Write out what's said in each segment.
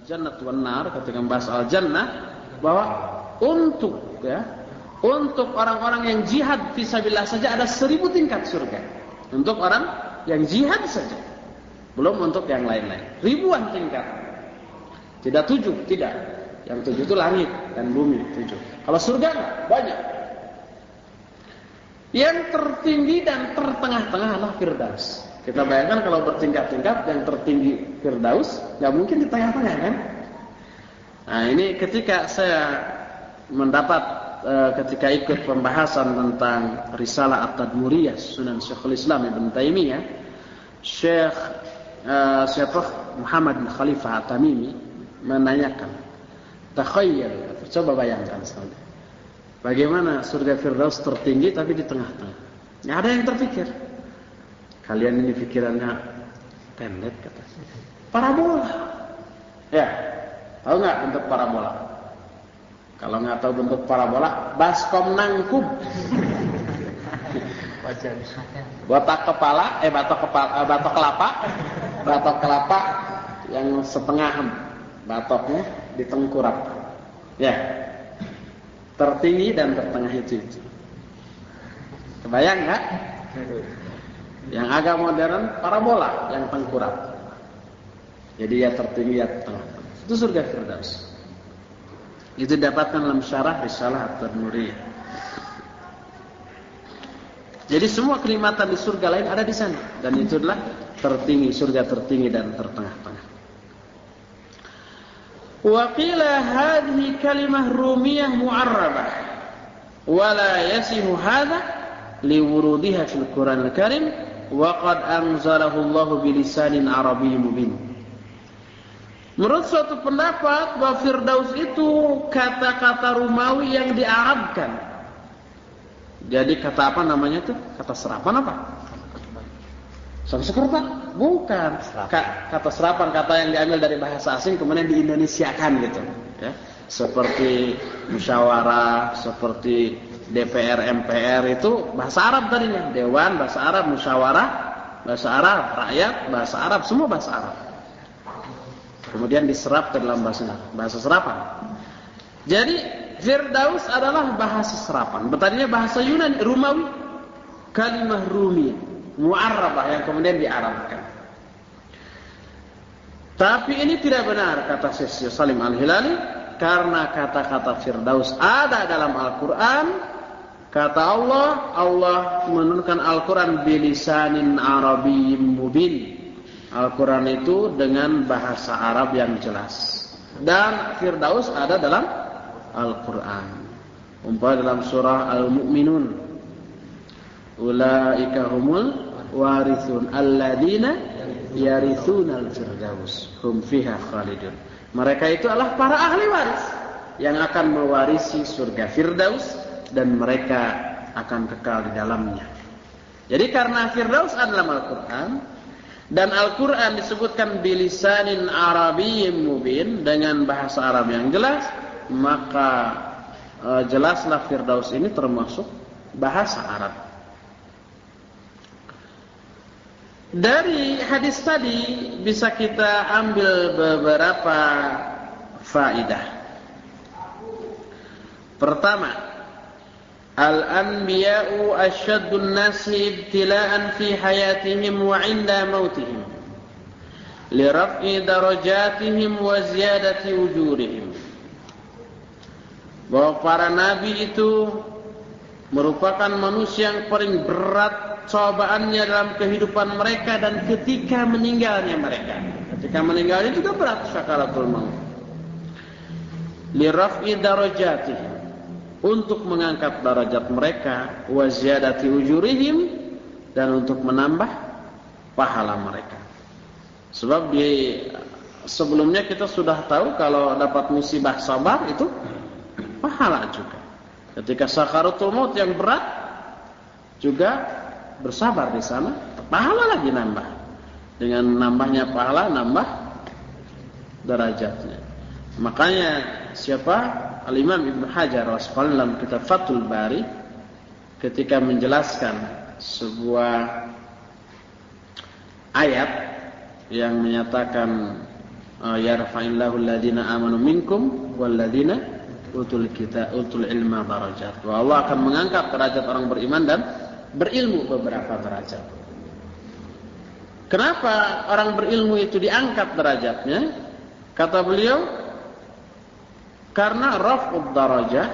al-jannah wan nar, ketika membahas al-jannah, bahwa untuk orang-orang yang jihad fisabilillah saja ada 1000 tingkat surga. Untuk orang yang jihad saja. Belum untuk yang lain-lain. Ribuan tingkat. Tidak 7, tidak. Yang 7 itu langit dan bumi, 7. Kalau surga banyak. Yang tertinggi dan tertengah-tengah adalah Firdaus. Kita bayangkan kalau bertingkat-tingkat, yang tertinggi Firdaus, nggak mungkin di tengah-tengah kan? Nah ini ketika saya mendapat ketika ikut pembahasan tentang Risalah At-Tadmuriyah Sunan Syekhul Islam Ibn Taimiyah, Syekh Muhammad bin Khalifah At-Tamimi menanyakan, takhayyal, coba bayangkan sekali, bagaimana surga Firdaus tertinggi tapi di tengah-tengah. Nggak ada yang terpikir. Kalian ini pikirannya pendek kata. Parabola. Ya, tahu nggak bentuk parabola? Kalau nggak tahu bentuk parabola, baskom nangkub. Batok kelapa yang setengah batoknya ditengkurap. Ya, tertinggi dan tertengah itu. Kebayang nggak? Yang agak modern parabola yang tengkurap. Jadi ya tertinggi ya tengah. Itu surga Firdaus. Itu didapatkan dalam syarah Risalah At-Tadmuriyah. Jadi semua kenikmatan di surga lain ada di sana, dan itu adalah tertinggi, surga tertinggi dan tertengah-tengah. Wa qila hadhihi kalimah rumiyah mu'arrabah wa la yasihu hadha liwurudiha fil Qur'anil Karim wa qad anzalahu Allah bilisanin arabiyyin mubin. Menurut suatu pendapat bahwa Firdaus itu kata-kata Romawi yang diarabkan. Jadi kata apa namanya itu? Kata serapan apa? Sanskerta? Bukan. Kata serapan, kata yang diambil dari bahasa asing kemudian diindonesiakan gitu. Ya. Seperti musyawarah, seperti DPR, MPR itu bahasa Arab tadinya. Dewan bahasa Arab, musyawarah bahasa Arab, rakyat bahasa Arab, semua bahasa Arab. Kemudian diserap ke dalam bahasa serapan. Jadi Firdaus adalah bahasa serapan. Bertadinya bahasa Yunani, Romawi, kalimah Rumi, mu'arrabah yang kemudian diarabkan. Tapi ini tidak benar kata Syekh Salim Al-Hilali, karena kata-kata Firdaus ada dalam Al-Quran. Kata Allah menurunkan Al-Quran bilisanin arabiyyin mubin. Al-Quran itu dengan bahasa Arab yang jelas. Dan Firdaus ada dalam Al-Quran. Umpama dalam surah Al-Mu'minun. Ulaika humul warithun alladzina yarithunal firdaus hum fiha khalidun. Mereka itu adalah para ahli waris yang akan mewarisi surga Firdaus dan mereka akan kekal di dalamnya. Jadi karena Firdaus adalah Al-Quran dan Al-Quran disebutkan bilisanin arabiyyin mubin, dengan bahasa Arab yang jelas, maka jelaslah Firdaus ini termasuk bahasa Arab. Dari hadis tadi bisa kita ambil beberapa faedah. Pertama, al-anbiya'u asyaddun nasi ibtila'an fi hayatihim wa 'inda mautihim li raf'i darajatihim wa ziyadati ujurihim. Bahwa para nabi itu merupakan manusia yang paling berat cobaannya dalam kehidupan mereka dan ketika meninggalnya mereka. Ketika meninggalnya juga berat sakaratul maut. Li raf'i darajatihim, untuk mengangkat derajat mereka, wa ziyadati ujurihim, dan untuk menambah pahala mereka. Sebab di sebelumnya kita sudah tahu kalau dapat musibah sabar itu pahala juga. Ketika sakaratul maut yang berat juga bersabar di sana, pahala lagi nambah. Dengan nambahnya pahala nambah derajatnya. Makanya siapa? Al-Imam Ibn Hajar Al-Asqalani dalam kitab Fathul Bari ketika menjelaskan sebuah ayat yang menyatakan yarfa'illahu alladhina amanu minkum walladzina utul ilma darajat. Allah akan mengangkat derajat orang beriman dan berilmu beberapa derajat. Kenapa orang berilmu itu diangkat derajatnya? Kata beliau, karena raf'ud darajah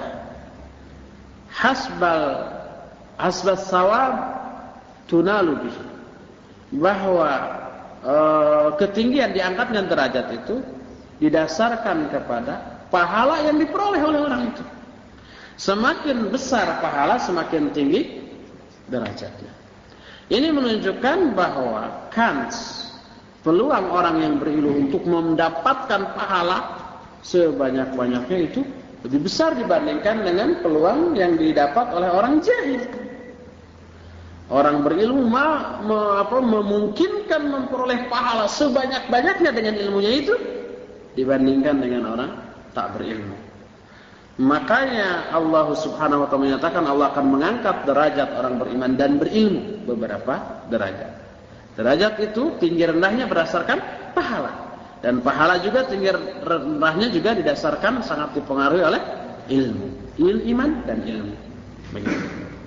hasbas sawab tunalu bihi. Bahwa ketinggian diangkatnya derajat itu didasarkan kepada pahala yang diperoleh oleh orang itu. Semakin besar pahala, semakin tinggi derajatnya. Ini menunjukkan bahwa kans peluang orang yang berilmu untuk mendapatkan pahala sebanyak-banyaknya itu lebih besar dibandingkan dengan peluang yang didapat oleh orang jahil. Orang berilmu memungkinkan memperoleh pahala sebanyak-banyaknya dengan ilmunya itu dibandingkan dengan orang tak berilmu. Makanya Allah Subhanahu wa taala menyatakan Allah akan mengangkat derajat orang beriman dan berilmu beberapa derajat. Derajat itu tinggi rendahnya berdasarkan pahala. Dan pahala juga tinggi rendahnya juga didasarkan sangat dipengaruhi oleh ilmu, iman dan ilmu. Begitu.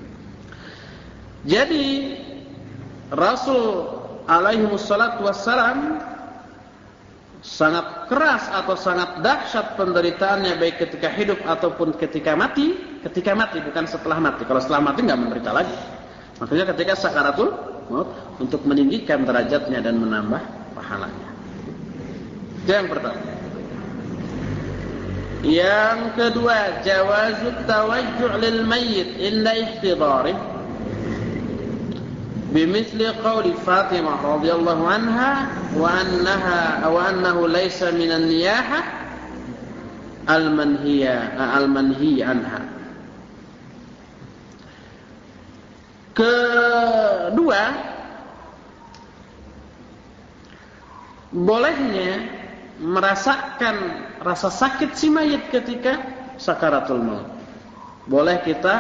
Jadi Rasul alaihi wassalatu wassalam sangat keras atau sangat dahsyat penderitaannya baik ketika hidup ataupun ketika mati. Ketika mati, bukan setelah mati. Kalau setelah mati nggak menderita lagi. Makanya ketika sakaratul maut untuk meninggikan derajatnya dan menambah pahalanya. Itu yang pertama. Yang kedua, jawazut tawajju' lil mayyit inda ihtidarih. بمثل قول فاطمة رضي الله عنها وأنه ليس من النياحة المنهي عنها. Kedua, bolehnya merasakan rasa sakit si mayit ketika sakaratul maut. Boleh kita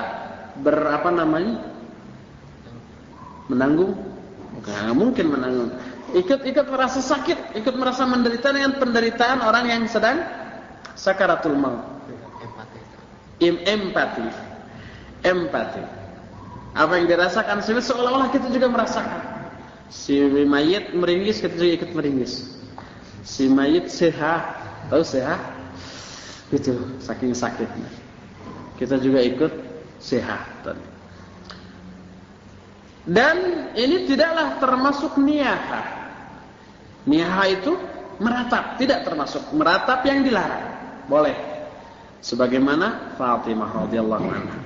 menanggung? Nggak mungkin menanggung. Ikut merasa sakit, ikut merasa menderita dengan penderitaan orang yang sedang sakaratul maut. Empati. Apa yang dirasakan seolah-olah kita juga merasakan. Si mayit meringis, kita juga ikut meringis. Si mayit sehat, tahu sehat? Gitu, saking sakitnya. Kita juga ikut sehat tadi. Dan ini tidaklah termasuk niyaha. Niyaha itu meratap, tidak termasuk meratap yang dilarang. Boleh. Sebagaimana Fatimah radhiyallahu anha.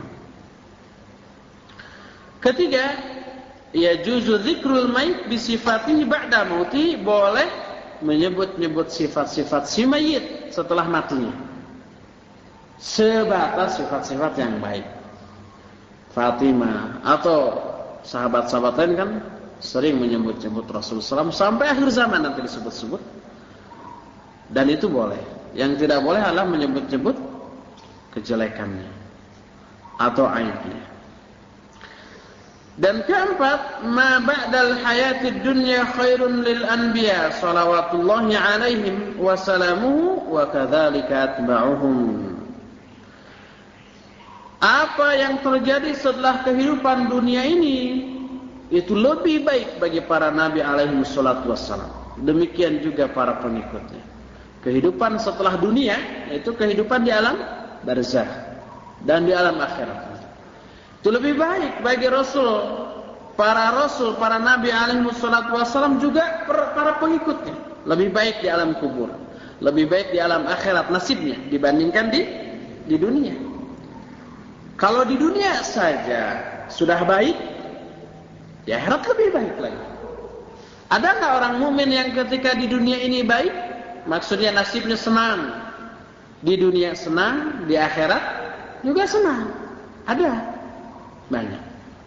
Ketiga, yajuzu dzikrul mayit bi sifatihi ba'da mauti, boleh menyebut-nyebut sifat-sifat si mayit setelah matinya. Sebatas sifat-sifat yang baik. Fatimah atau sahabat-sahabat lain kan sering menyebut-nyebut Rasulullah SAW sampai akhir zaman nanti disebut-sebut. Dan itu boleh. Yang tidak boleh adalah menyebut-nyebut kejelekannya atau aibnya. Dan keempat, ma ba'dal hayatid dunya khairun lil anbiya salawatullahi alaihim wa salamuhu wa kadzalika atba'uhum. Apa yang terjadi setelah kehidupan dunia ini itu lebih baik bagi para nabi alaihi wassalatu wassalam. Demikian juga para pengikutnya. Kehidupan setelah dunia itu kehidupan di alam barzakh dan di alam akhirat. Itu lebih baik bagi rasul, para nabi alaihi wassalatu wassalam juga para pengikutnya. Lebih baik di alam kubur, lebih baik di alam akhirat nasibnya dibandingkan di dunia. Kalau di dunia saja sudah baik, di akhirat lebih baik lagi. Ada nggak orang mukmin yang ketika di dunia ini baik, maksudnya nasibnya senang, di dunia senang, di akhirat juga senang? Ada, banyak.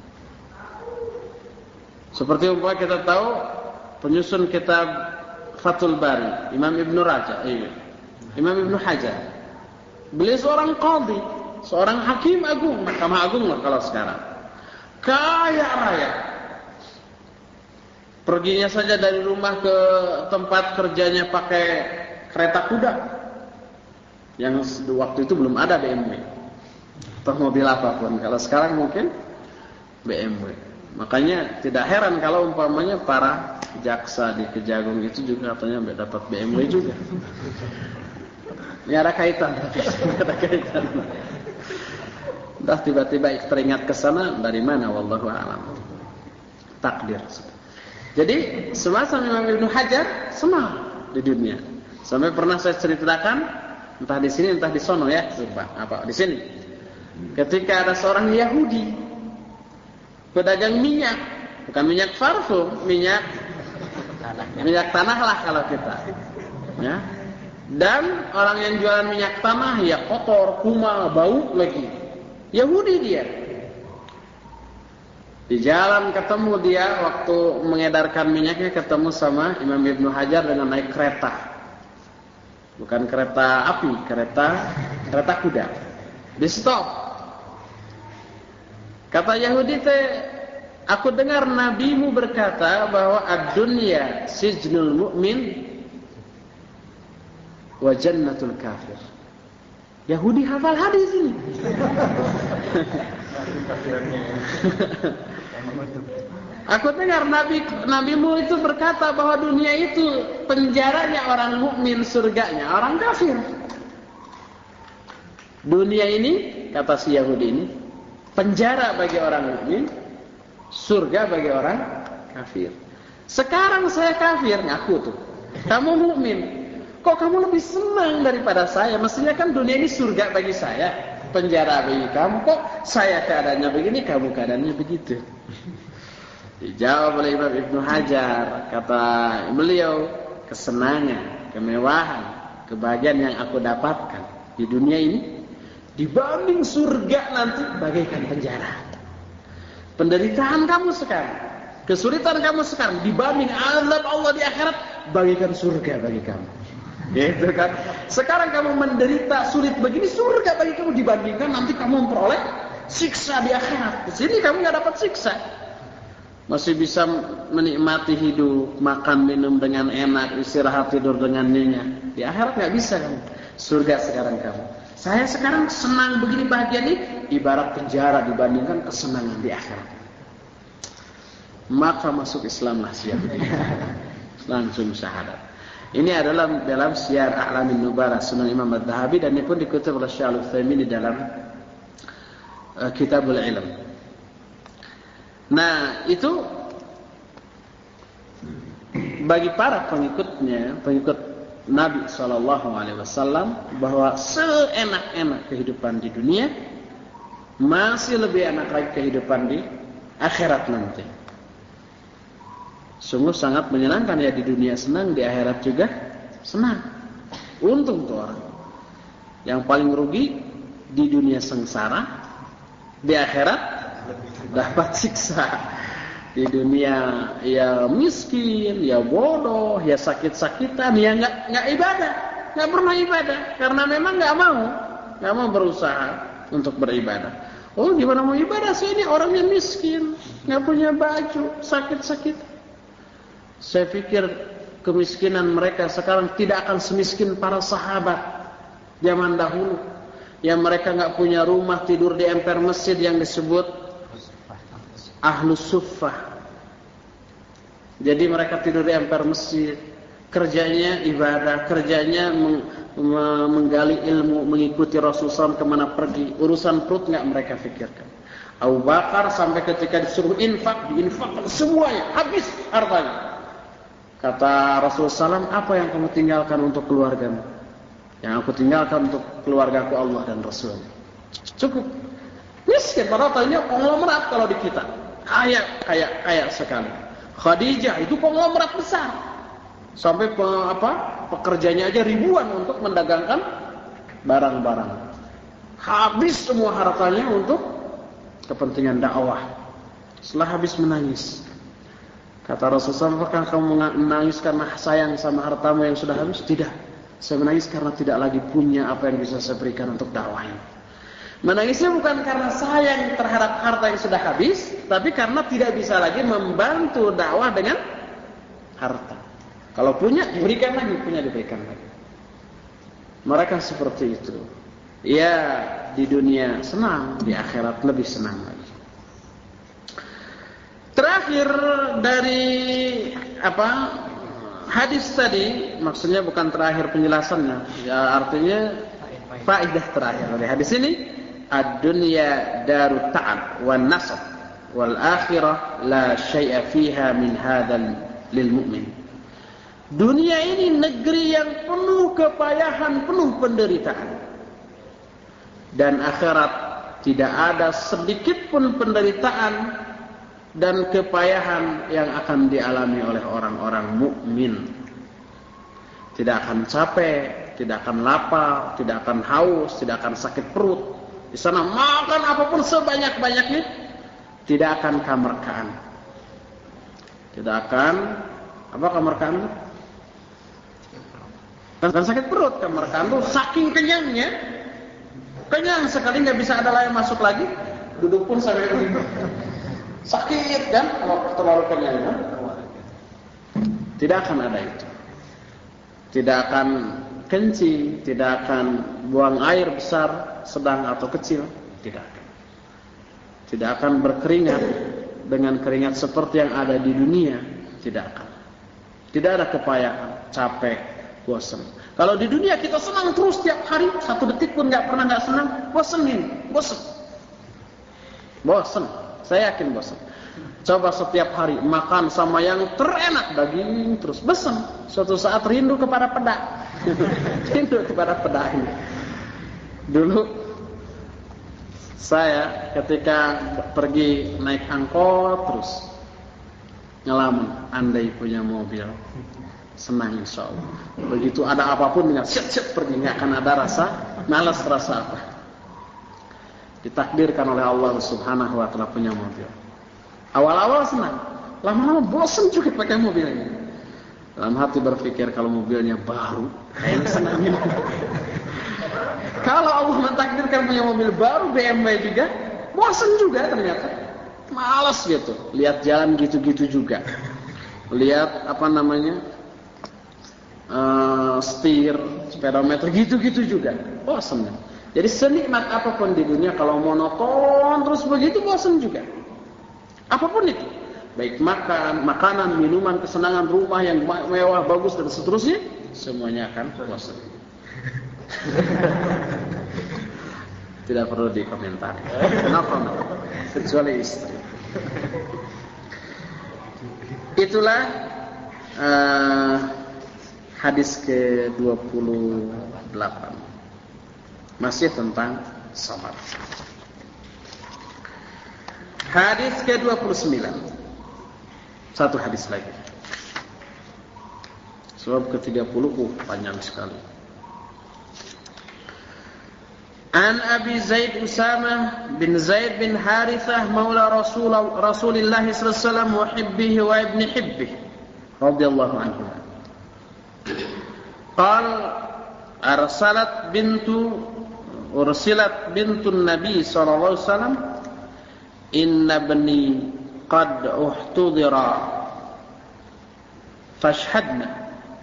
Seperti umpama kita tahu penyusun kitab Fathul Bari, Imam Ibnu Hajar. Beliau seorang qadhi, seorang hakim agung, mahkamah agung lah kalau sekarang. Kaya raya. Perginya saja dari rumah ke tempat kerjanya pakai kereta kuda. Yang waktu itu belum ada BMW atau mobil apapun. Kalau sekarang mungkin BMW. Makanya tidak heran kalau umpamanya para jaksa di Kejagung itu juga katanya dapat BMW juga. Ini ada kaitan. Ada kaitan. Dah tiba-tiba teringat ke sana, dari mana wallahu a'lam. Takdir. Jadi semasa Imam Ibnu Hajar senang di dunia. Sampai pernah saya ceritakan, entah di sini entah di sono ya, apa di sini. Ketika ada seorang Yahudi pedagang minyak, bukan minyak parfum, minyak tanah lah kalau kita. Ya. Dan orang yang jualan minyak tanah ya kotor, kumal, bau lagi. Yahudi dia. Di jalan ketemu dia waktu mengedarkan minyaknya, ketemu sama Imam Ibnu Hajar dengan naik kereta. Bukan kereta api, kereta kuda. Di stop. Kata Yahudi teh, aku dengar nabimu berkata bahwa ad-dunya sijnul mu'min wa jannatul kafir. Yahudi hafal hadis ini. Aku dengar nabimu itu berkata bahwa dunia itu penjaranya orang mukmin, surganya orang kafir. Dunia ini, kata si Yahudi ini, penjara bagi orang mukmin, surga bagi orang kafir. Sekarang saya kafir, ngaku tuh. Kamu mukmin. Kok kamu lebih senang daripada saya? Mestinya kan dunia ini surga bagi saya, penjara bagi kamu. Kok saya keadaannya begini, kamu keadaannya begitu? Dijawab oleh Imam Ibnu Hajar, kata beliau, kesenangan, kemewahan, kebahagiaan yang aku dapatkan di dunia ini dibanding surga nanti bagaikan penjara. Penderitaan kamu sekarang, kesulitan kamu sekarang dibanding azab Allah di akhirat bagaikan surga bagi kamu. Gitu kan? Sekarang kamu menderita sulit begini, surga bagi kamu dibandingkan nanti kamu memperoleh siksa di akhirat. Di sini kamu nggak dapat siksa, masih bisa menikmati hidup, makan minum dengan enak, istirahat tidur dengan nyenyak. Di akhirat nggak bisa kamu. Surga sekarang kamu. Saya sekarang senang begini bahagia nih, ibarat penjara dibandingkan kesenangan di akhirat. Maka masuk Islamlah siap. Langsung syahadat. Ini adalah dalam Syiar A'lamin Nubala Sunan Imam Adz-Dzahabi, dan ini pun dikutip oleh Syekh Al-Utsaimin di dalam Kitabul Ilm. Nah, itu bagi para pengikutnya, pengikut Nabi SAW, bahwa seenak-enak kehidupan di dunia masih lebih enak lagi kehidupan di akhirat nanti. Sungguh sangat menyenangkan ya, di dunia senang, di akhirat juga senang. Untung tuh orang. Yang paling rugi di dunia sengsara, di akhirat dapat siksa. Di dunia ya miskin, ya bodoh, ya sakit-sakitan, ya nggak ibadah, nggak pernah ibadah karena memang nggak mau berusaha untuk beribadah. Oh, gimana mau ibadah? Saya ini orangnya miskin, nggak punya baju, sakit-sakit. Saya pikir kemiskinan mereka sekarang tidak akan semiskin para sahabat zaman dahulu, yang mereka nggak punya rumah, tidur di emper masjid yang disebut Ahlus Suffah. Jadi mereka tidur di emper masjid, kerjanya ibadah, kerjanya menggali ilmu, mengikuti Rasulullah kemana pergi. Urusan perut nggak mereka pikirkan. Abu Bakar sampai ketika disuruh infak, diinfakkan semuanya, habis hartanya. Kata Rasulullah SAW, apa yang kamu tinggalkan untuk keluargamu? Yang aku tinggalkan untuk keluargaku Allah dan Rasulnya. Cukup. Miskin, padahal tadinya konglomerat kalau di kita. Kaya sekali. Khadijah itu konglomerat besar. Sampai pekerjanya aja ribuan untuk mendagangkan barang-barang. Habis semua hartanya untuk kepentingan dakwah. Setelah habis menangis. Kata Rasulullah, apakah kamu menangis karena sayang sama hartamu yang sudah habis? Tidak. Saya menangis karena tidak lagi punya apa yang bisa saya berikan untuk dakwah ini. Menangisnya bukan karena sayang terhadap harta yang sudah habis, tapi karena tidak bisa lagi membantu dakwah dengan harta. Kalau punya, diberikan lagi, punya diberikan lagi. Mereka seperti itu. Ya, di dunia senang, di akhirat lebih senang lagi. Terakhir dari hadis tadi, maksudnya bukan terakhir penjelasannya, ya artinya faedah terakhir dari hadis ini, ad-dunya darut ta'ab wan nasab wal akhirah la syai'a fiha min hadzal lil mu'min. Dunia ini negeri yang penuh kepayahan, penuh penderitaan. Dan akhirat tidak ada sedikit pun penderitaan dan kepayahan yang akan dialami oleh orang-orang mukmin. Tidak akan capek, tidak akan lapar, tidak akan haus, tidak akan sakit perut. Di sana makan apapun sebanyak-banyaknya, tidak akan kemerkaan. Tidak akan kemerkaan? Dan sakit perut. Kemerkaan itu saking kenyangnya, kenyang sekali nggak bisa ada lain masuk lagi, duduk pun sampai begini. Sakit kan kalau terlalu kenyang kan? Tidak akan ada itu. Tidak akan kencing, tidak akan buang air besar, sedang atau kecil, tidak akan. Tidak akan berkeringat dengan keringat seperti yang ada di dunia, tidak akan. Tidak ada kepayahan, capek, bosan. Kalau di dunia kita senang terus tiap hari, satu detik pun nggak pernah nggak senang, bosan ini, bosan. Bosan, saya yakin bosan. Coba setiap hari makan sama yang terenak daging terus, bosan. Suatu saat rindu kepada peda, rindu kepada peda ini. Dulu saya ketika pergi naik angkot terus ngelamun, andai punya mobil, senang insya Allah. Begitu ada apapun dengan siap-siap pergi, nggak akan ada rasa malas, rasa apa. Ditakdirkan oleh Allah Subhanahu wa Ta'ala punya mobil. Awal-awal senang, lama-lama bosan juga pakai mobil ini. Dalam hati berpikir kalau mobilnya baru, kayaknya senangnya. Kalau Allah mentakdirkan punya mobil baru BMW juga, bosan juga ternyata. Malas gitu, lihat jalan gitu-gitu juga. Lihat setir, speedometer gitu-gitu juga, bosan. Jadi senikmat apapun di dunia kalau monoton terus begitu bosan juga. Apapun itu, baik makanan, minuman, kesenangan, rumah yang mewah, bagus dan seterusnya, semuanya akan bosan. Tidak perlu dikomentari. Kenapa? Kecuali istri. Itulah hadis ke-28. Masih tentang sabar. Hadis ke-29. Satu hadis lagi. Sebab ke-30 panjang sekali. An Abi Zaid Usamah bin Zaid bin Harithah maula Rasulullah sallallahu alaihi wasallam wa hibbihi wa ibni hibbihi radhiyallahu anhu. Qal arsalat bintun Nabi sallallahu alaihi wasallam inna bani qad uhtudira fashhadna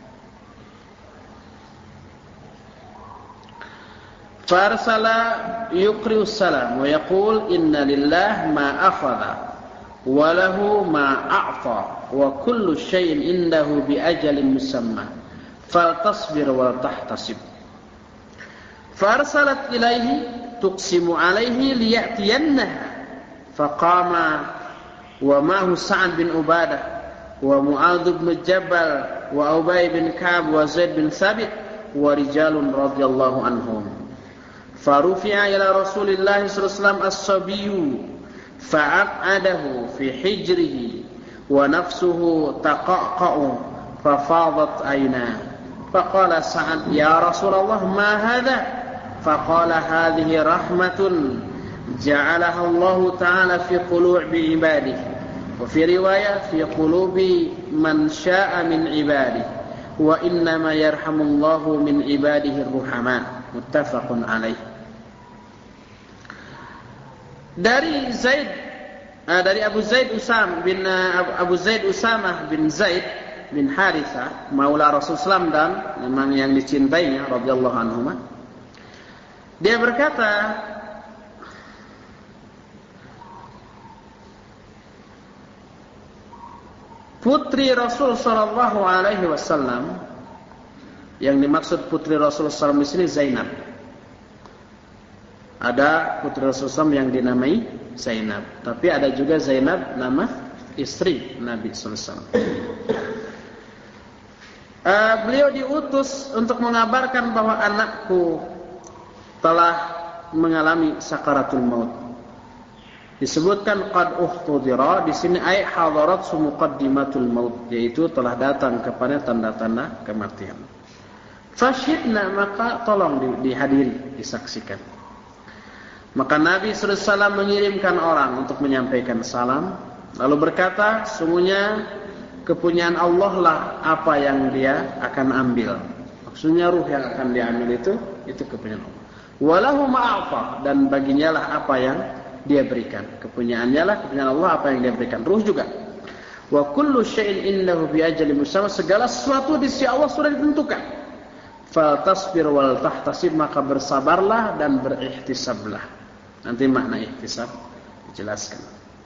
farsala yuqri'us salam wa yaqul inna lillahi ma akhadha wa lahu ma a'ta wa kullu shay'in indahu bi ajalin musamma faltasbir wa tahtasib. Farsalat ilaihi tuqsimu alaihi liya'tiyannaha faqama wa ma'hu Sa'ad bin Ubadah wa Mu'adz bin Jabal wa Ubay bin Ka'ab wa Zaid bin Thabit wa rijalun radhiyallahu anhum. Farufi'a ila Rasulillah sallallahu alaihi wasallam as-sabiyyu fa'aqadahu fi hijrihi wa nafsuhu taqaqqa'u fafadat ayna. Faqala Sa'ad ya Rasulullah ma hadha? Faqala hadhihi rahmatun ja'alaha Allah Ta'ala fi qulubi ibadihi wa fi riwayah fi qulubi man sya'a min ibadihi wa innama yarhamullahu min ibadihi ar-ruhama. Muttafaqun alaih. Dari Abu Zaid Usamah bin Zaid bin Harithah, maula Rasulullah SAW dan memang yang dicintainya radhiyallahu anhu. Dia berkata, putri Rasul sallallahu alaihi wasallam, yang dimaksud putri Rasul sallallahu alaihi wasallam di sini Zainab. Ada putri Rasul sallallahu alaihi wasallam yang dinamai Zainab, tapi ada juga Zainab nama istri Nabi sallallahu alaihi wasallam. Beliau diutus untuk mengabarkan bahwa anakku telah mengalami sakaratul maut. Disebutkan qad uhtudira di sini ay hadarat muqaddimatul maut, yaitu telah datang kepada tanda-tanda kematian. Fashidna, maka tolong dihadiri, disaksikan. Maka Nabi sallallahu alaihi wasallam mengirimkan orang untuk menyampaikan salam, lalu berkata, sungguhnya kepunyaan Allah lah apa yang dia akan ambil. Maksudnya ruh yang akan diambil itu kepunyaan Allah. Walahu ma'afa, dan baginya lah apa yang dia berikan. Kepunyaannya lah, kepunyaan Allah apa yang dia berikan. Ruh juga. Wa kullu syai'in indahu bi ajalin musamma, segala sesuatu di sisi Allah sudah ditentukan. Fal tasbir wal tahtasib, maka bersabarlah dan berihtisablah. Nanti makna ihtisab dijelaskan.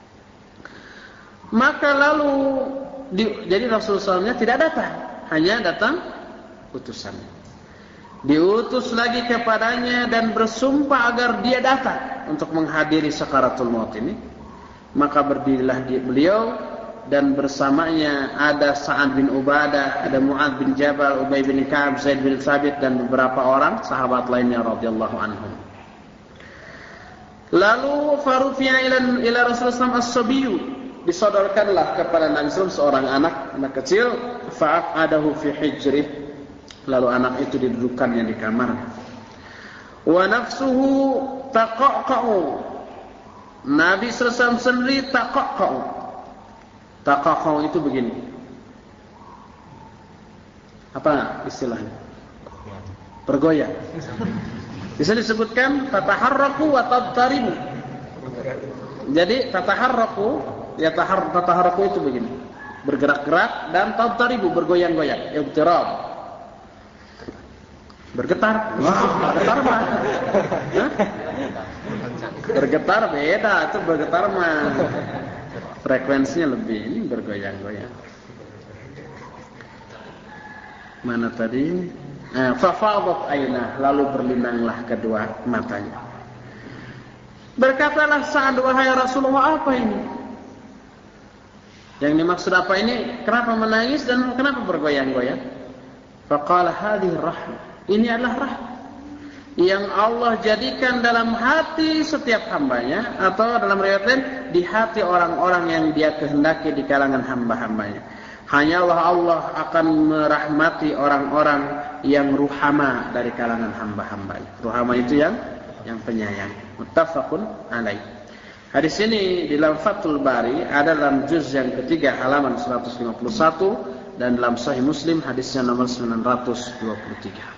Maka lalu jadi Rasulullah SAW tidak datang, hanya datang utusannya. Diutus lagi kepadanya dan bersumpah agar dia datang untuk menghadiri sakaratul maut ini. Maka berdirilah beliau dan bersamanya ada Sa'ad bin Ubadah, ada Mu'adz bin Jabal, Ubay bin Ka'ab, Zaid bin Thabit, dan beberapa orang sahabat lainnya radhiyallahu anhum. Lalu farufiya ila Rasulullah as-sabiyyu, disodorkanlah kepada Nabi SAW seorang anak kecil, fa'adahu fi hijrih, lalu anak itu didudukkannya di kamarnya. Wa nafsuhu taqaqa'u, Nabi SAW sendiri taqaqa'u. Taqaqa'u itu begini. Apa istilahnya? Bergoyang. Bisa disebutkan tataharraku wa tattaribu. Jadi tataharraku, ya tataharraku itu begini. Bergerak-gerak, dan tattaribu, bergoyang-goyang. Ibtirab. Bergetar. Wah, bergetar mah. Bergetar beda, itu bergetar mah frekuensinya lebih, ini bergoyang-goyang. Mana tadi? Fafadat ainah, lalu berlinanglah kedua matanya. Berkatalah Sa'ad, wahai Rasulullah, apa ini? Yang dimaksud apa ini? Kenapa menangis dan kenapa bergoyang-goyang? Faqala hadhihi rahmah, ini adalah rahmat yang Allah jadikan dalam hati setiap hambanya, atau dalam riwayat lain di hati orang-orang yang dia kehendaki di kalangan hamba-hambanya. Hanyalah Allah akan merahmati orang-orang yang ruhama dari kalangan hamba-hambanya. Ruhama itu yang penyayang. Muttafaqun alaih. Hadis ini di dalam Fathul Bari ada dalam juz yang ketiga halaman 151, dan dalam Sahih Muslim hadisnya nomor 923.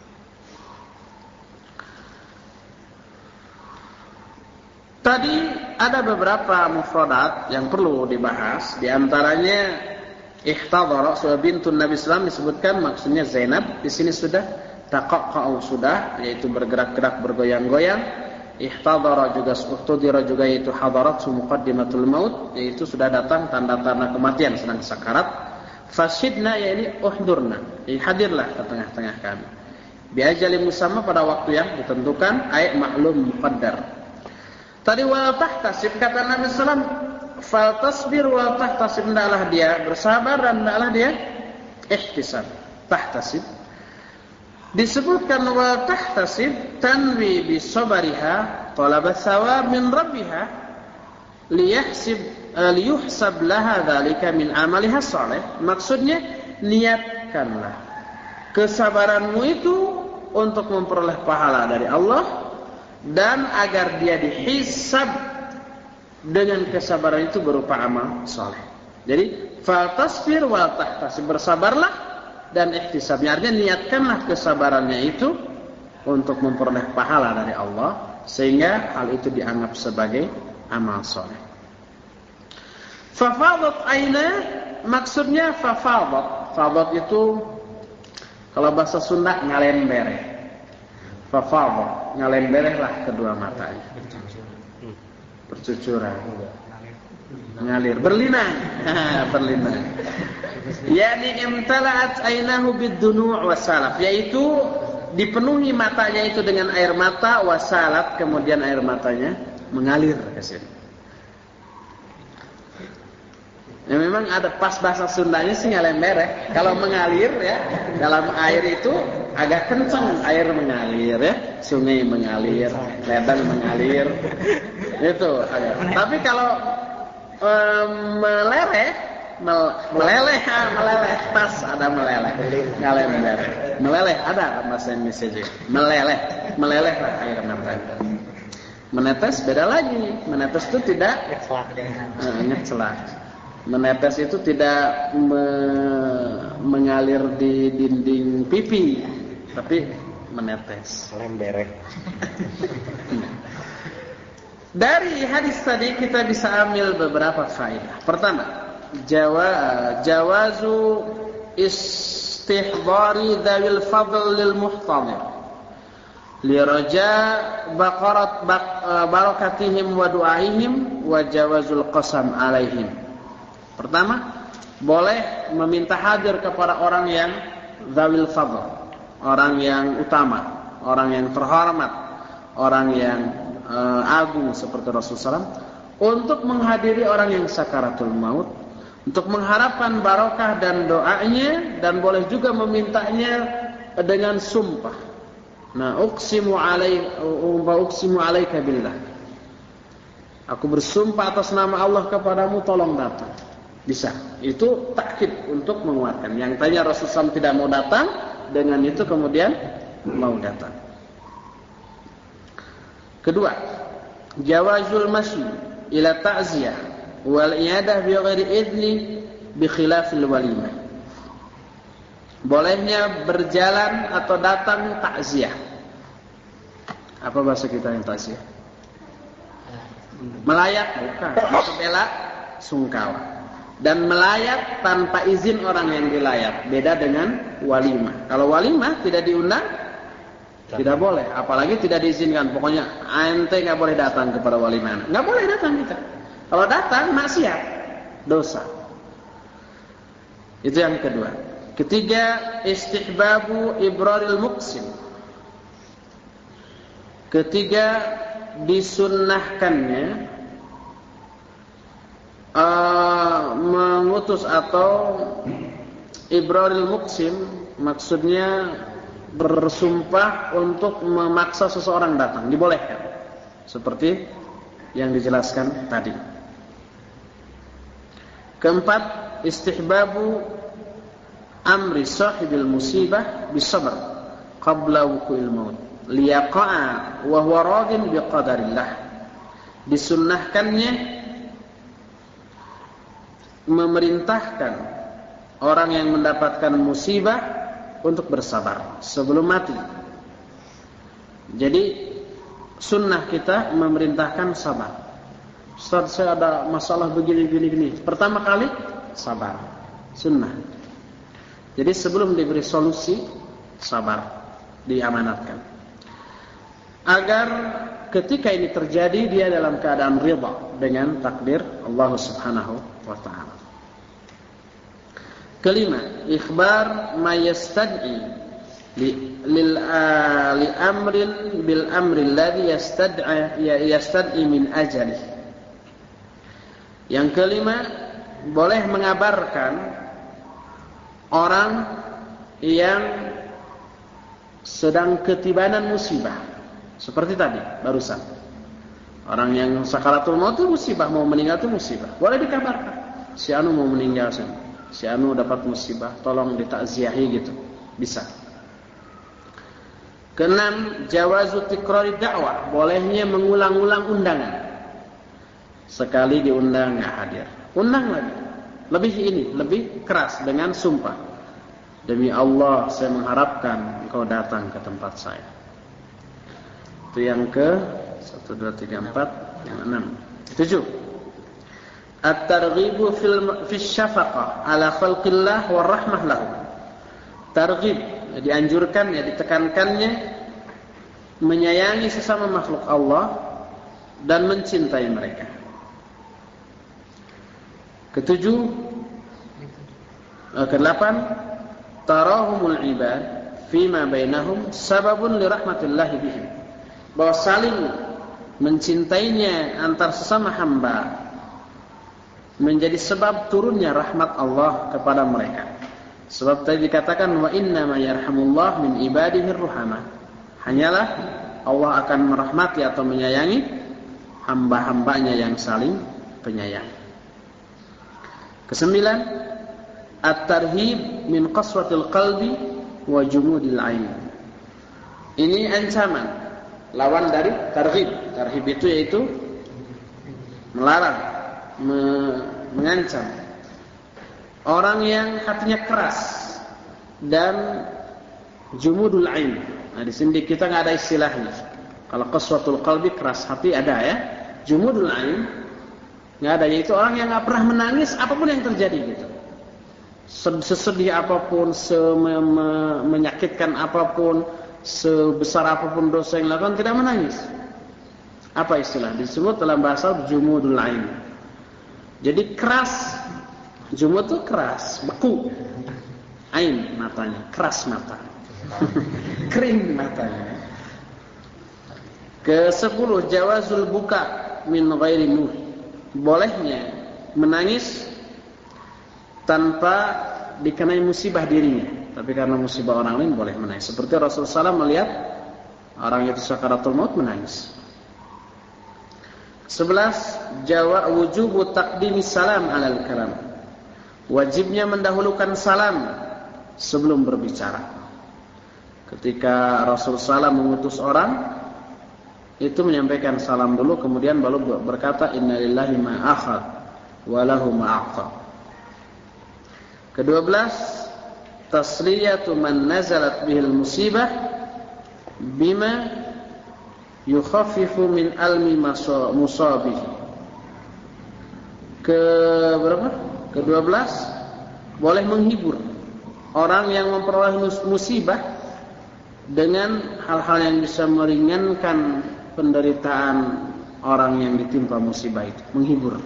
Tadi ada beberapa mufradat yang perlu dibahas. Di antaranya ihtadara, sudah bintun Nabi SAW disebutkan, maksudnya Zainab. Di sini sudah taqaqa'u, sudah, yaitu bergerak-gerak, bergoyang-goyang. Ihtadara juga, uhtudira juga, yaitu hadarat muqaddimatul maut, yaitu sudah datang tanda-tanda kematian, sedang sakarat. Fashidna, yaitu uhdurna, jadi hadirlah ke tengah-tengah kami. Biajalin musamma, pada waktu yang ditentukan, ay maklum muqaddar. Tadi wal tahtasib, kata Nabi SAW, fal tasbir wal tahtasib, hendaklah dia bersabar dan hendaklah dia ihtisab. Tahtasib disebutkan wal tahtasib tanwi bi sabariha talab thawab min rabbiha liyuhsab laha dzalika min amaliha salih. Maksudnya, niatkanlah kesabaranmu itu untuk memperoleh pahala dari Allah, dan agar dia dihisab dengan kesabaran itu berupa amal soleh. Jadi fal tasbir wal tahtasib, bersabarlah dan ihtisabnya, artinya niatkanlah kesabarannya itu untuk memperoleh pahala dari Allah, sehingga hal itu dianggap sebagai amal soleh. Fafadat aina, maksudnya fafadhat. Fadhat itu kalau bahasa Sunda ngalembereh. Fafadhat, ngalemberehlah kedua matanya. Bercucuran. Ngalir, berlinang. Berlinang. Yani imtala'at ainahu bid-dunu' wasalaf, yaitu dipenuhi matanya itu dengan air mata, wasalat, kemudian air matanya mengalir ke sini. Ya, memang ada pas bahasa Sundanya sih ngalembereh. Kalau mengalir ya, dalam air itu agak kencang air mengalir ya. Sungai mengalir, ledeng mengalir. Itu agak. Tapi kalau meleleh pas ada meleleh. Ngalembereh. Meleleh ada bahasa Indonesia juga. Meleleh lah air mata. Menetes beda lagi. Menetes itu tidak ngeclak. Menetes itu tidak mengalir di dinding pipi, tapi menetes. Lembereh. Dari hadis tadi kita bisa ambil beberapa faedah. Pertama, jawazu istihdari dzawil fadl lil muhtamir li raja barakatihim wa du'aihim wa jawazul qasam alaihim. Pertama, boleh meminta hadir kepada orang yang dzawil fadl, orang yang utama, orang yang terhormat, orang yang agung seperti Rasulullah SAW, untuk menghadiri orang yang sakaratul maut, untuk mengharapkan barokah dan doanya, dan boleh juga memintanya dengan sumpah. Nah, uqsimu alaika billah. Aku bersumpah atas nama Allah kepadamu, tolong datang. Bisa. Itu takkid untuk menguatkan. Yang tanya Rasulullah SAW tidak mau datang, dengan itu kemudian mau datang. Kedua, jawazul masyi ila ta'ziyah wal iadah bi ghairi idzni bi khilafil walimah. Bolehnya berjalan atau datang takziah. Apa bahasa kita yang takziah? Melayat bukan, bela sungkawa. Dan melayat tanpa izin orang yang dilayat, beda dengan walimah. Kalau walimah tidak diundang, tidak boleh, apalagi tidak diizinkan. Pokoknya ente nggak boleh datang kepada walimah, nggak boleh datang kita. Kalau datang maksiat, dosa. Itu yang kedua. Ketiga, istihbabu ibraril muqsim. Ketiga, disunnahkannya mengutus atau ibraril muqsim, maksudnya bersumpah untuk memaksa seseorang datang, dibolehkan. Seperti yang dijelaskan tadi. Keempat, istihbabu amri sahibil musibah bisabr qabla wuqu'il maut liyaqa'a wa huwa radin biqadarillah. Disunnahkannya memerintahkan orang yang mendapatkan musibah untuk bersabar sebelum mati. Jadi sunnah kita memerintahkan sabar. Ustaz, saya ada masalah begini. Pertama kali sabar, sunnah. Jadi sebelum diberi solusi, sabar, diamanatkan. Agar ketika ini terjadi, dia dalam keadaan ridha dengan takdir Allah Subhanahu wa ta'ala. Kelima, ikhbar ma yastad'i li amrin bil amri alladhi yastad'i min ajalih. Yang kelima, boleh mengabarkan orang yang sedang ketibanan musibah. Seperti tadi barusan. Orang yang sakaratul maut itu musibah, mau meninggal itu musibah. Boleh dikabarkan. Si anu mau meninggal, si anu dapat musibah, tolong ditakziahi gitu. Bisa. Keenam, jawazu tikrari dakwah, bolehnya mengulang-ulang undangan. Sekali diundang enggak hadir, undang lagi. Lebih keras dengan sumpah. Demi Allah, saya mengharapkan engkau datang ke tempat saya. Itu yang ke 1, 2, 3, 4, yang 6, 7. at-targhibu fi syafaqah ala khalqillah war rahmah lahu. Targhib, dianjurkan, ditekankannya menyayangi sesama makhluk Allah dan mencintai mereka. Kedelapan, tarahumul ibad fima bainahum sababun li rahmatillahi bihim. Bahwa saling mencintainya antar sesama hamba menjadi sebab turunnya rahmat Allah kepada mereka. Sebab tadi dikatakan wa inna ma yarhamullah min ibadihi ruhamah. Hanyalah Allah akan merahmati atau menyayangi hamba-hambanya yang saling penyayang. Kesembilan, at-tarhib min qaswatil qalbi wa jumudil ain. Ini ancaman, lawan dari tarhib. Tarhib itu yaitu melarang, mengancam. Orang yang hatinya keras dan jumudul ain. Nah, di sini kita nggak ada istilahnya. Kalau qaswatul qalbi, keras hati, ada ya. Jumudul ain nggak ada, yaitu orang yang nggak pernah menangis apapun yang terjadi gitu. Sesedih apapun, menyakitkan apapun, sebesar apapun dosa yang dilakukan, tidak menangis. Apa istilah? Disebut dalam bahasa jumudul ain. Jadi keras, jumud itu keras, beku. Ain matanya, keras mata. Kering matanya. Ke-10, jawazul buka min ghairi nur. Bolehnya menangis tanpa dikenai musibah dirinya, tapi karena musibah orang lain boleh menangis. Seperti Rasulullah SAW melihat orang itu sakaratul maut menangis. 11, wujubu taqdimi salam alal kalam. Wajibnya mendahulukan salam sebelum berbicara. Ketika Rasulullah SAW mengutus orang, itu menyampaikan salam dulu, kemudian baru berkata innalillahi ma akhad wa lahu ma a'ta. Ke-12, tasliyatu man nazalat bihil musibah bima yukhaffifu min almi musabih. Ke-12, boleh menghibur orang yang memperoleh musibah dengan hal-hal yang bisa meringankan penderitaan orang yang ditimpa musibah itu. Menghibur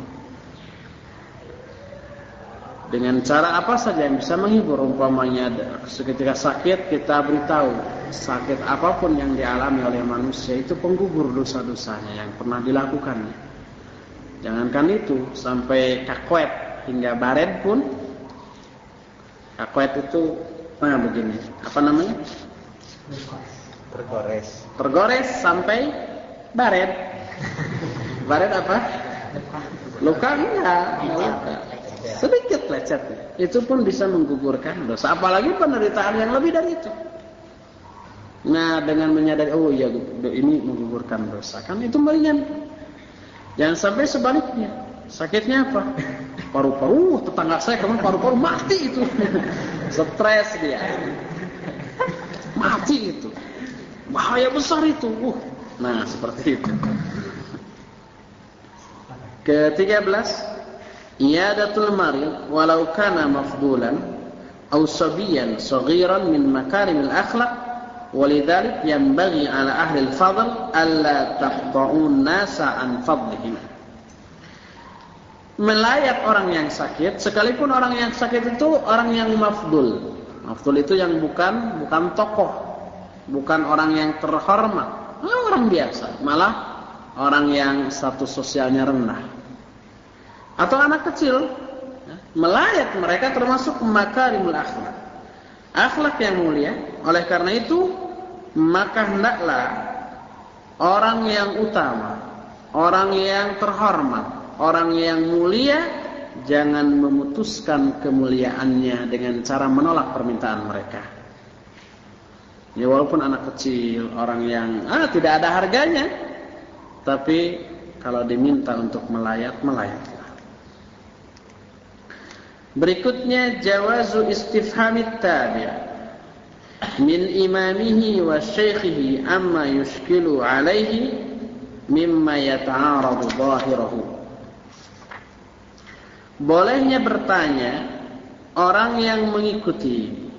dengan cara apa saja yang bisa menghibur. Umpamanya ketika sakit, kita beritahu sakit apapun yang dialami oleh manusia itu penggugur dosa-dosanya yang pernah dilakukannya. Jangankan itu, sampai kakwet hingga baret pun. Kakwet itu begini, apa namanya? Tergores sampai baret. Baret apa? Luka enggak luka. Sedikit lecet. Itu pun bisa menggugurkan dosa. Apalagi penderitaan yang lebih dari itu. Nah, dengan menyadari, oh iya, ini menggugurkan dosa, kan itu meringan. Jangan sampai sebaliknya. Sakitnya apa? Paru-paru. Tetangga saya kemarin paru-paru mati itu. Stres dia. Mati itu. Bahaya besar itu. Nah, seperti itu. Ke-13, iyadatul marid walau kana mafdulan aw sabiyan saghiran min makarimil akhlaq, walidzalik yanbaghi ala ahli al-fadl alla taqta'un nasa an fadlihim. Melayat orang yang sakit, sekalipun orang yang sakit itu orang yang mafdul. Mafdul itu yang bukan tokoh, bukan orang yang terhormat, orang biasa, malah orang yang status sosialnya rendah. Atau anak kecil, melayat mereka termasuk makarimul akhlak. Akhlak yang mulia. Oleh karena itu, maka hendaklah orang yang utama, orang yang terhormat, orang yang mulia, jangan memutuskan kemuliaannya dengan cara menolak permintaan mereka. Ya, walaupun anak kecil, orang yang tidak ada harganya, tapi kalau diminta untuk melayat. Berikutnya, jawazu istifhamit tabi' min imamihi wa syaikhihi amma yushkilu alaihi mimma yata'aradu zahirahu. bolehnya bertanya orang yang mengikuti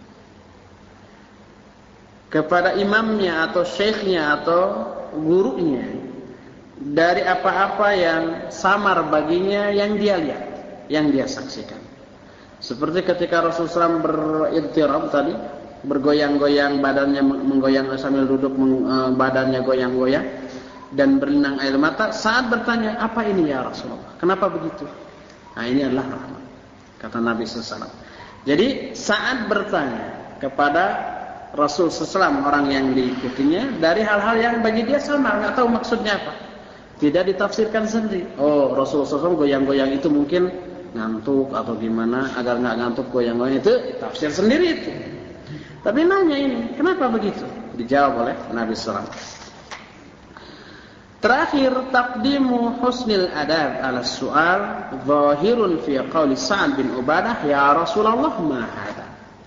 kepada imamnya atau syekhnya atau gurunya dari apa-apa yang samar baginya yang dia lihat, yang dia saksikan. Seperti ketika Rasulullah SAW beridtirab tadi, bergoyang-goyang, badannya menggoyang sambil duduk, badannya goyang-goyang dan berlinang air mata, saat bertanya, apa ini ya Rasulullah? Kenapa begitu? Nah, ini adalah rahmat, kata Nabi SAW. Jadi saat bertanya kepada Rasul SAW, orang yang diikutinya, dari hal-hal yang bagi dia samar, nggak tahu maksudnya apa, tidak ditafsirkan sendiri. Oh, Rasul SAW goyang-goyang itu mungkin ngantuk atau gimana, agar nggak ngantuk goyang-goyang itu tafsir sendiri itu. Tapi nanya ini, kenapa begitu? Dijawab oleh Nabi SAW. Terakhir, taqdimu husnil adab ala su'al zahirun fi qawli Sa'ad bin Ubadah, ya Rasulullah ma hada.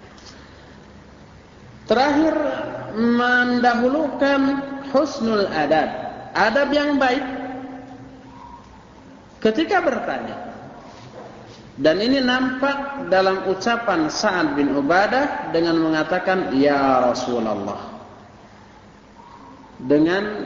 Terakhir, mendahulukan husnul adab, adab yang baik ketika bertanya. Dan ini nampak dalam ucapan Sa'ad bin Ubadah dengan mengatakan ya Rasulullah, dengan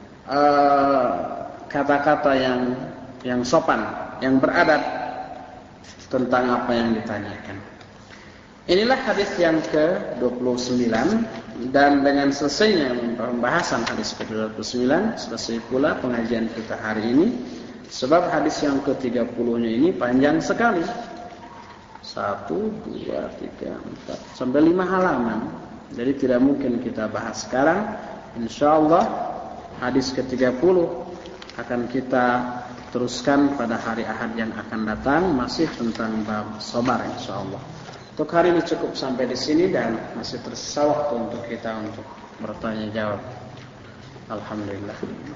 kata-kata yang sopan, yang beradab tentang apa yang ditanyakan. Inilah hadis yang ke-29, dan dengan selesainya pembahasan hadis ke-29 selesai pula pengajian kita hari ini. Sebab hadis yang ke-30-nya ini panjang sekali. 1, 2, 3, 4 sampai 5 halaman. Jadi tidak mungkin kita bahas sekarang. Insyaallah hadis ke-30 akan kita teruskan pada hari Ahad yang akan datang, masih tentang bab sabar insyaallah. Untuk hari ini cukup sampai di sini dan masih tersisa waktu untuk kita untuk bertanya jawab. Alhamdulillah.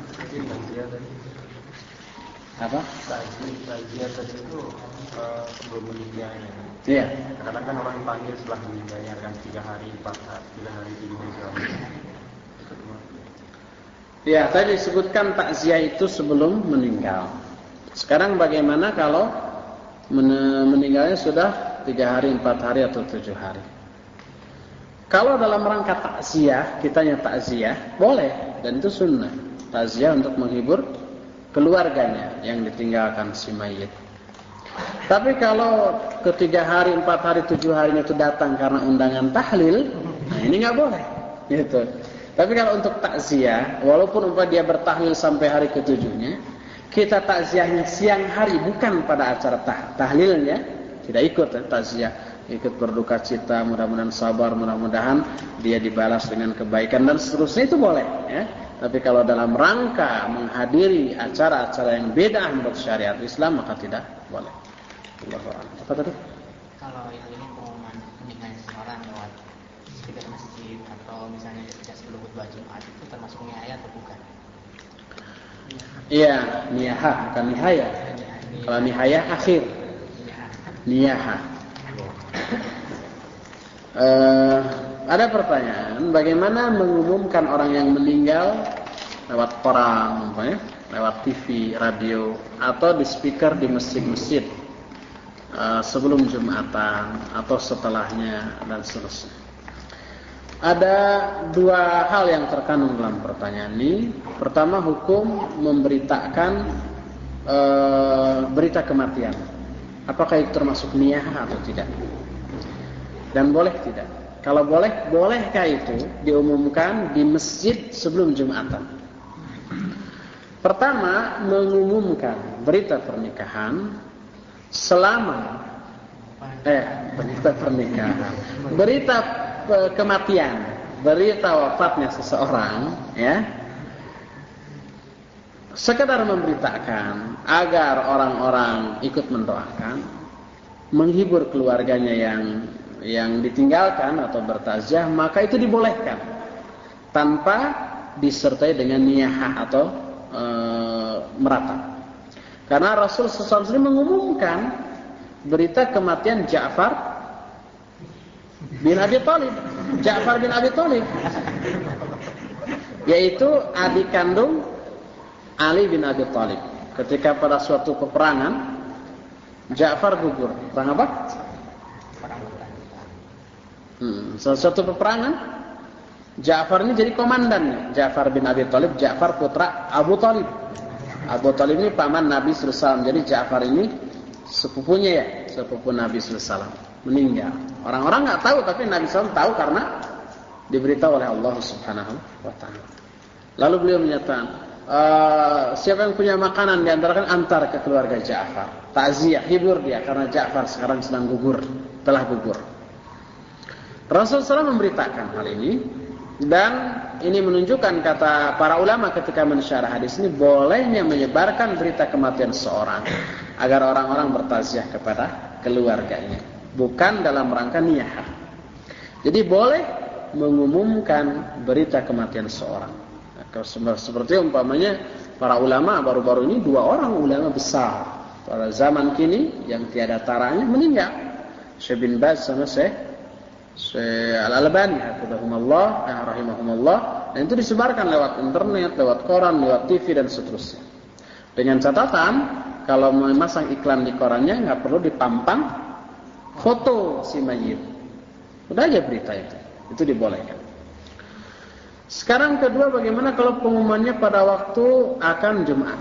Apa? Takziah tadi itu sebelum meninggalnya. Iya. Kadang-kadang orang dipanggil setelah meninggalnya kan 3 hari, 4 hari, 3 hari, 3 hari. Ya, tadi disebutkan takziah itu sebelum meninggal. Sekarang bagaimana kalau meninggalnya sudah 3 hari, 4 hari atau 7 hari? Kalau dalam rangka takziah, kitanya takziah, boleh, dan itu sunnah. Takziah untuk menghibur keluarganya yang ditinggalkan si mayit. Tapi kalau ke 3 hari, 4 hari, 7 harinya itu datang karena undangan tahlil, nah ini nggak boleh. Gitu. Tapi kalau untuk takziah, walaupun dia bertahlil sampai hari ke-7-nya, kita takziahnya siang hari, bukan pada acara tahlilnya, tidak ikut takziah, ikut berduka cita, mudah-mudahan sabar, mudah-mudahan dia dibalas dengan kebaikan dan seterusnya, itu boleh, ya. Tapi kalau dalam rangka menghadiri acara-acara yang beda menurut syariat Islam, maka tidak boleh. Apa tadi? Kalau ini pengumuman meninggalnya seseorang lewat speaker masjid atau misalnya tidak sebelum khutbah Jumat, itu termasuk nihaya atau bukan? Iya, niyaha, bukan nihaya. Kalau nihaya akhir. Niyaha. Ada pertanyaan, bagaimana mengumumkan orang yang meninggal lewat koran, lewat TV, radio, atau di speaker di masjid-masjid sebelum Jumatan atau setelahnya dan seterusnya. Ada 2 hal yang terkandung dalam pertanyaan ini. Pertama, hukum memberitakan berita kematian. Apakah itu termasuk niyah atau tidak? Dan boleh tidak? Kalau boleh, bolehkah itu diumumkan di masjid sebelum Jumatan? Pertama, mengumumkan berita pernikahan selama berita pernikahan, berita kematian, berita wafatnya seseorang, ya. Sekedar memberitakan agar orang-orang ikut mendoakan, menghibur keluarganya yang ditinggalkan atau bertaziah, maka itu dibolehkan tanpa disertai dengan niyahah atau meratap. Karena Rasul SAW mengumumkan berita kematian Ja'far bin Abi Thalib. Ja'far bin Abi Thalib, yaitu adik kandung Ali bin Abi Thalib. Ketika pada suatu peperangan Ja'far gugur. Perang apa? Perang Uhud. Salah satu peperangan. Ja'far ini jadi komandannya. Ja'far bin Abi Thalib. Ja'far putra Abu Thalib. Abu Thalib ini paman Nabi SAW. Jadi Ja'far ini sepupunya ya. Sepupu Nabi SAW. Meninggal. Orang-orang nggak tahu, tapi Nabi SAW tahu karena diberitahu oleh Allah Subhanahu wa Ta'ala. Lalu beliau menyatakan, siapa yang punya makanan diantarakan antar ke keluarga Ja'far. Takziah, hibur dia karena Ja'far sekarang sedang gugur, telah gugur. Rasulullah SAW memberitakan hal ini, dan ini menunjukkan kata para ulama ketika mensyarah hadis ini, bolehnya menyebarkan berita kematian seorang agar orang-orang bertakziah kepada keluarganya, bukan dalam rangka niyah. Jadi boleh mengumumkan berita kematian seorang. Seperti umpamanya para ulama baru-baru ini, 2 orang ulama besar pada zaman kini yang tiada taranya meninggal. Syekh bin Baz sama Syekh Al-Albani rahimahumullah. Dan itu disebarkan lewat internet, lewat koran, lewat TV dan seterusnya. Dengan catatan kalau memasang iklan di korannya nggak perlu dipampang foto si mayit. Udah aja berita itu. Itu dibolehkan. Sekarang kedua, bagaimana kalau pengumumannya pada waktu akan Jumat?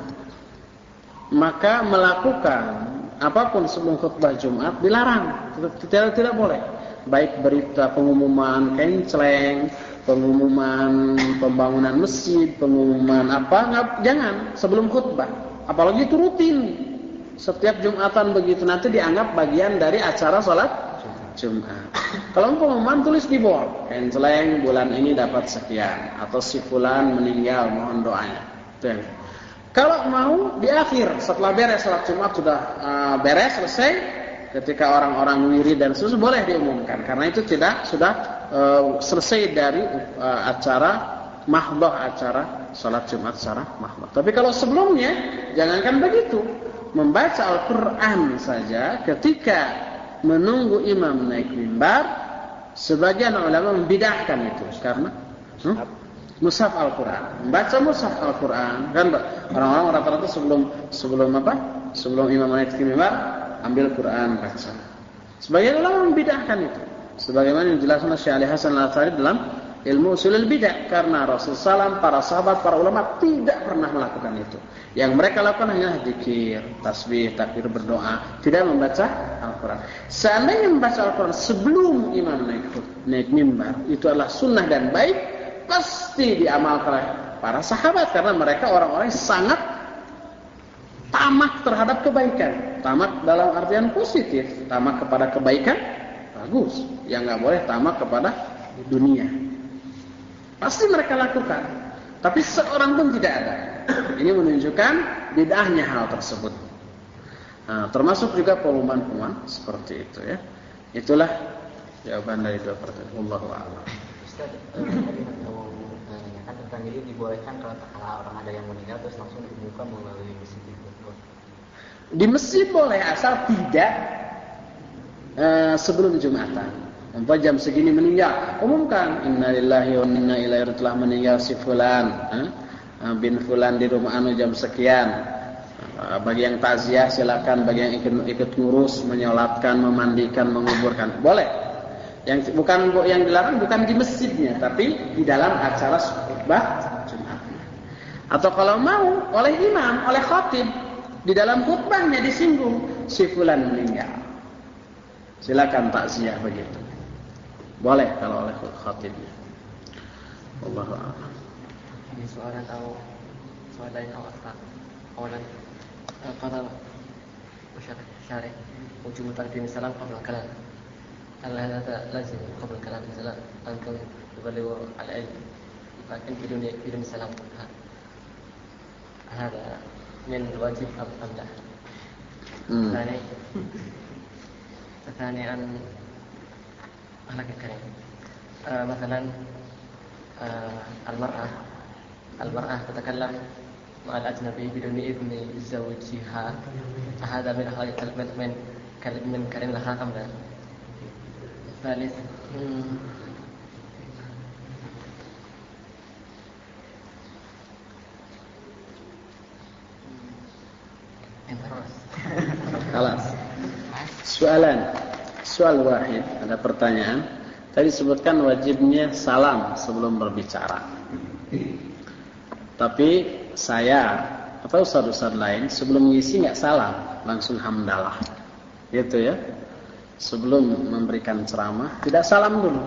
Maka melakukan apapun sebelum khutbah Jumat dilarang. Tidak boleh. Baik berita pengumuman kenceleng, pengumuman pembangunan masjid, pengumuman apa, jangan sebelum khutbah. Apalagi itu rutin. Setiap Jumatan begitu, nanti dianggap bagian dari acara sholat Jumat. Kalau pengumuman tulis di bawah, kenceleng bulan ini dapat sekian, atau si fulan meninggal, mohon doanya. Kalau mau di akhir, setelah beres sholat Jumat sudah beres selesai, ketika orang-orang wirid dan susu boleh diumumkan, karena itu sudah selesai dari acara mahdoh, acara sholat Jumat secara mahdoh. Tapi kalau sebelumnya, jangankan begitu, membaca Al-Quran saja ketika menunggu imam naik mimbar, sebagian ulama membidahkan itu karena mushaf Al-Quran, membaca mushaf Al-Quran kan, orang-orang rata-rata sebelum imam naik mimbar ambil Quran baca. Sebagian ulama membidahkan itu, sebagaimana yang dijelaskan Syekh Ali Hasan Al-Athari dalam Ilmu Ushulul Bidah, karena Rasulullah SAW, para sahabat, para ulama tidak pernah melakukan itu. Yang mereka lakukan hanya zikir, tasbih, takbir, berdoa, tidak membaca Al-Quran. Seandainya membaca Al-Quran sebelum imam naik mimbar, itu adalah sunnah dan baik, pasti diamalkan oleh para sahabat, karena mereka orang-orang yang sangat tamak terhadap kebaikan. Tamak dalam artian positif, tamak kepada kebaikan bagus. Yang nggak boleh tamak kepada dunia. Pasti mereka lakukan, tapi seorang pun tidak ada. Ini menunjukkan bid'ahnya hal tersebut. Nah, termasuk juga pengumuman seperti itu ya. Itulah jawaban dari 2 pertanyaan. Wallahu a'lam. Ustaz, tadi mau menanyakan tentang ini dibolehkan kalau orang ada yang meninggal terus langsung diumumkan melalui masjid itu. Di masjid boleh, asal tidak sebelum Jumatan. Jam segini meninggal, umumkan innalillahi wa inna ilaihi raji'un, telah meninggal si fulan bin fulan di rumah anu jam sekian. Bagi yang takziah silakan, bagi yang ikut ngurus, menyolatkan, memandikan, menguburkan, boleh. Yang dilarang bukan di masjidnya, tapi di dalam acara khutbah Jumat. Atau kalau mau oleh imam, oleh khatib, di dalam khutbahnya disinggung si fulan meninggal, silakan takziah begitu. Boleh kalau oleh khatibnya. Wallahu a'lam. Ini soalan awalan qala syarih wujud tarbiyyah salam qabla kalam. Hal hadha lazim qabla kalam salam antum tuballighu al-ilm lakin bidun salam. Hada min wajib am la? ثانيا أهلك الكريم مثلا المرأة تتكلم مع الأجنبي بدون إذن زوجها، هذا من كريم لها أم لا؟ ثالث خلاص Soal wahid, ada pertanyaan. Tadi disebutkan wajibnya salam sebelum berbicara. Tapi saya atau ustaz-ustaz lain sebelum mengisi enggak salam, langsung hamdalah. Gitu ya. Sebelum memberikan ceramah tidak salam dulu.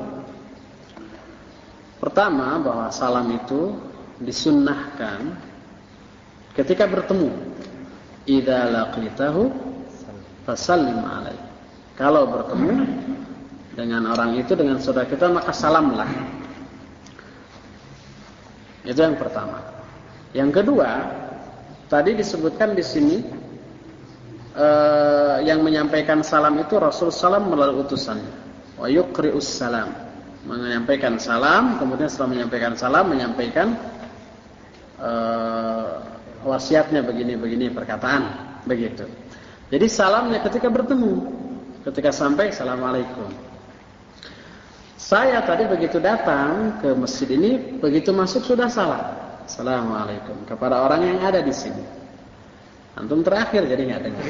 Pertama, bahwa salam itu disunnahkan ketika bertemu. Idza laqitahu fasallim alaihi. Kalau bertemu dengan orang itu, dengan saudara kita, maka salamlah. Itu yang pertama. Yang kedua, tadi disebutkan di sini yang menyampaikan salam itu Rasul salam melalui utusannya. Wa yuqri'us salam, menyampaikan salam, kemudian setelah menyampaikan salam menyampaikan wasiatnya begini-begini perkataan, begitu. Jadi salamnya ketika bertemu, ketika sampai assalamualaikum. Saya tadi begitu datang ke masjid ini, begitu masuk sudah salam, assalamualaikum kepada orang yang ada di sini. Antum terakhir jadi nggak dengar.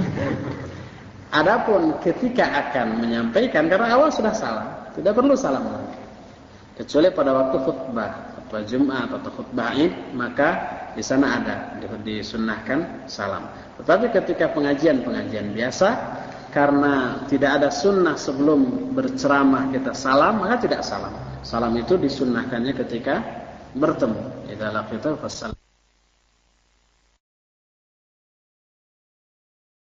Adapun ketika akan menyampaikan, karena awal sudah salam, tidak perlu salam lagi. Kecuali pada waktu khutbah Jumat atau khutbah Id, maka di sana ada disunnahkan salam. Tetapi ketika pengajian biasa, karena tidak ada sunnah sebelum berceramah kita salam, maka tidak salam. Salam itu disunnahkannya ketika bertemu. Idza laqitu fassallim.